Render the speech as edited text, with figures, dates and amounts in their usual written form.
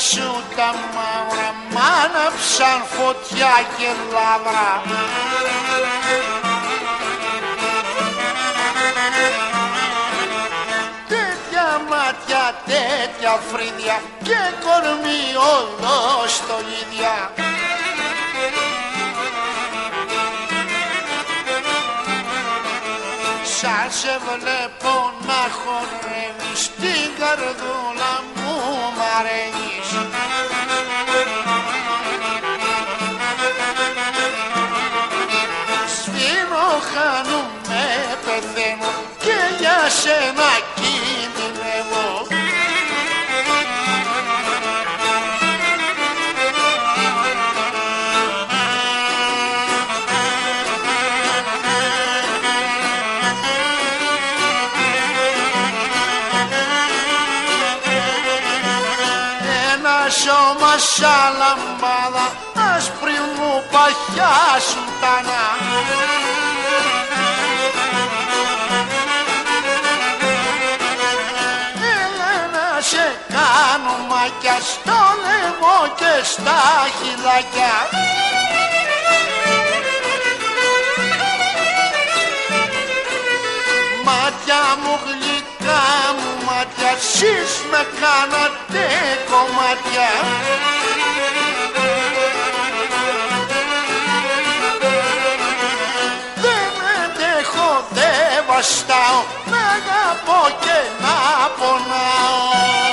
σου τα μαύρα μ' άναψαν φωτιά και λάβρα. Τέτοια μάτια, τέτοια φρύδια και κορμί ολόστολίδια. Σαν σε βλέπω να χορεύεις, την καρδούλα μου μαραίνεις. Σφήνω, χάνομαι, πεθαίνω και για σένα κινδυνεύω. Σώμα σαν λαμπάδα, άσπρη μου παχιά σουλτάνα. Έλα να σε κάνω μάκια στο λαιμό και στα χειλάκια. Μάτια μου γλυκά μου μάτια, σεις με κάνατε κομμάτια. Δεν αντέχω, δεν βαστάω, να αγαπώ και να πονάω.